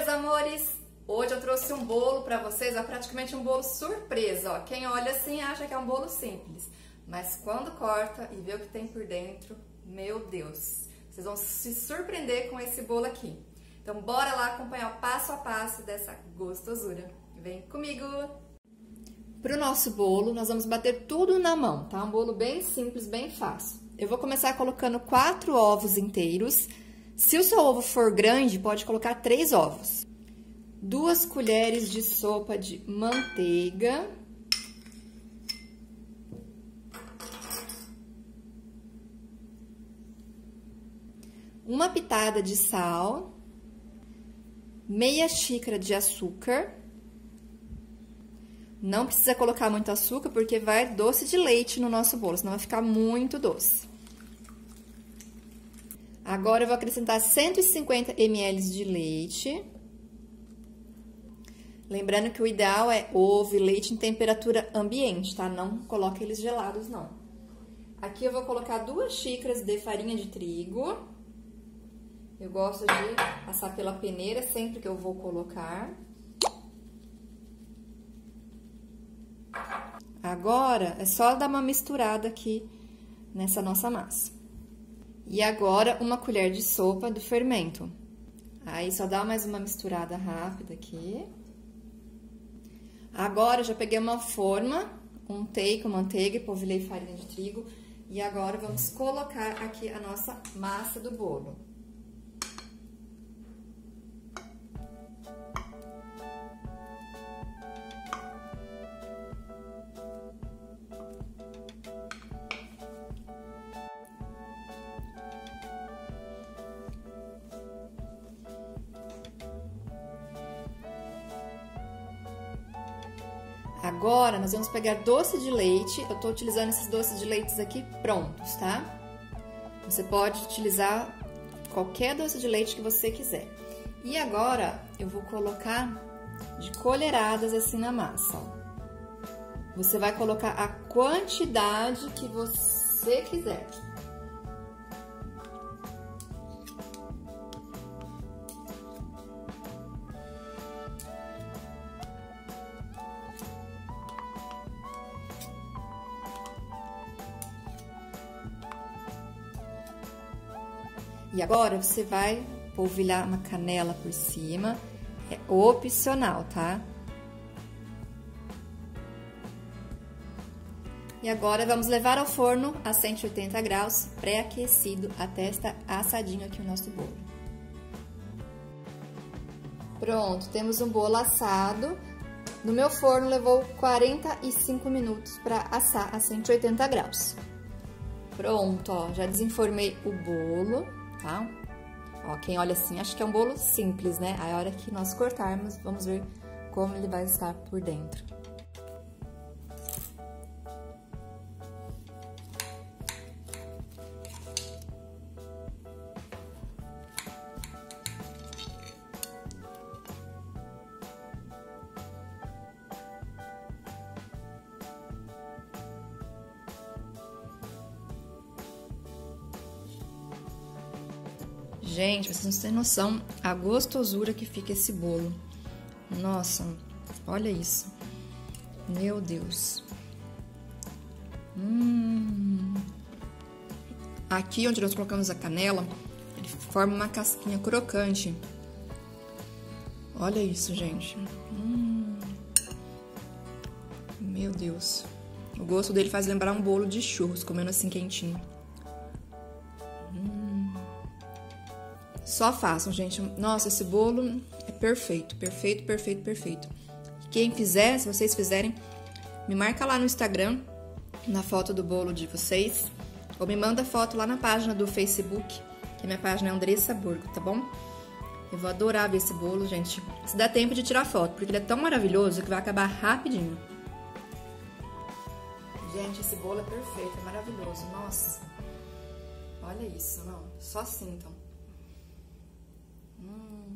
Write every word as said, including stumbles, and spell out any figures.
amores! Hoje eu trouxe um bolo pra vocês, é praticamente um bolo surpresa, ó. Quem olha assim acha que é um bolo simples, mas quando corta e vê o que tem por dentro, meu Deus! Vocês vão se surpreender com esse bolo aqui. Então bora lá acompanhar o passo a passo dessa gostosura. Vem comigo! Para o nosso bolo, nós vamos bater tudo na mão, tá? Um bolo bem simples, bem fácil. Eu vou começar colocando quatro ovos inteiros. Se o seu ovo for grande, pode colocar três ovos. Duas colheres de sopa de manteiga. Uma pitada de sal. Meia xícara de açúcar. Não precisa colocar muito açúcar, porque vai doce de leite no nosso bolo, senão vai ficar muito doce. Agora, eu vou acrescentar cento e cinquenta mililitros de leite. Lembrando que o ideal é ovo e leite em temperatura ambiente, tá? Não coloque eles gelados, não. Aqui eu vou colocar duas xícaras de farinha de trigo. Eu gosto de passar pela peneira sempre que eu vou colocar. Agora, é só dar uma misturada aqui nessa nossa massa. E agora, uma colher de sopa do fermento. Aí, só dá mais uma misturada rápida aqui. Agora, já peguei uma forma, untei com manteiga e polvilhei farinha de trigo. E agora, vamos colocar aqui a nossa massa do bolo. Agora, nós vamos pegar doce de leite. Eu tô utilizando esses doces de leite aqui prontos, tá? Você pode utilizar qualquer doce de leite que você quiser. E agora, eu vou colocar de colheradas assim na massa, ó. Você vai colocar a quantidade que você quiser. E agora, você vai polvilhar uma canela por cima, é opcional, tá? E agora, vamos levar ao forno a cento e oitenta graus, pré-aquecido, até estar assadinho aqui o nosso bolo. Pronto, temos um bolo assado. No meu forno, levou quarenta e cinco minutos para assar a cento e oitenta graus. Pronto, ó, já desenformei o bolo. Tá? Ó, quem olha assim, acha que é um bolo simples, né? Aí, a hora que nós cortarmos, vamos ver como ele vai estar por dentro. Gente, vocês não têm noção a gostosura que fica esse bolo. Nossa, olha isso. Meu Deus. Hum. Aqui onde nós colocamos a canela, ele forma uma casquinha crocante. Olha isso, gente. Hum. Meu Deus. O gosto dele faz lembrar um bolo de churros, comendo assim quentinho. Só façam, gente. Nossa, esse bolo é perfeito, perfeito, perfeito, perfeito. Quem fizer, se vocês fizerem, me marca lá no Instagram, na foto do bolo de vocês, ou me manda foto lá na página do Facebook, que a minha página é Andressa Burgo, tá bom? Eu vou adorar ver esse bolo, gente. Se dá tempo de tirar foto, porque ele é tão maravilhoso que vai acabar rapidinho. Gente, esse bolo é perfeito, é maravilhoso. Nossa, olha isso, não, só sintam. Hum.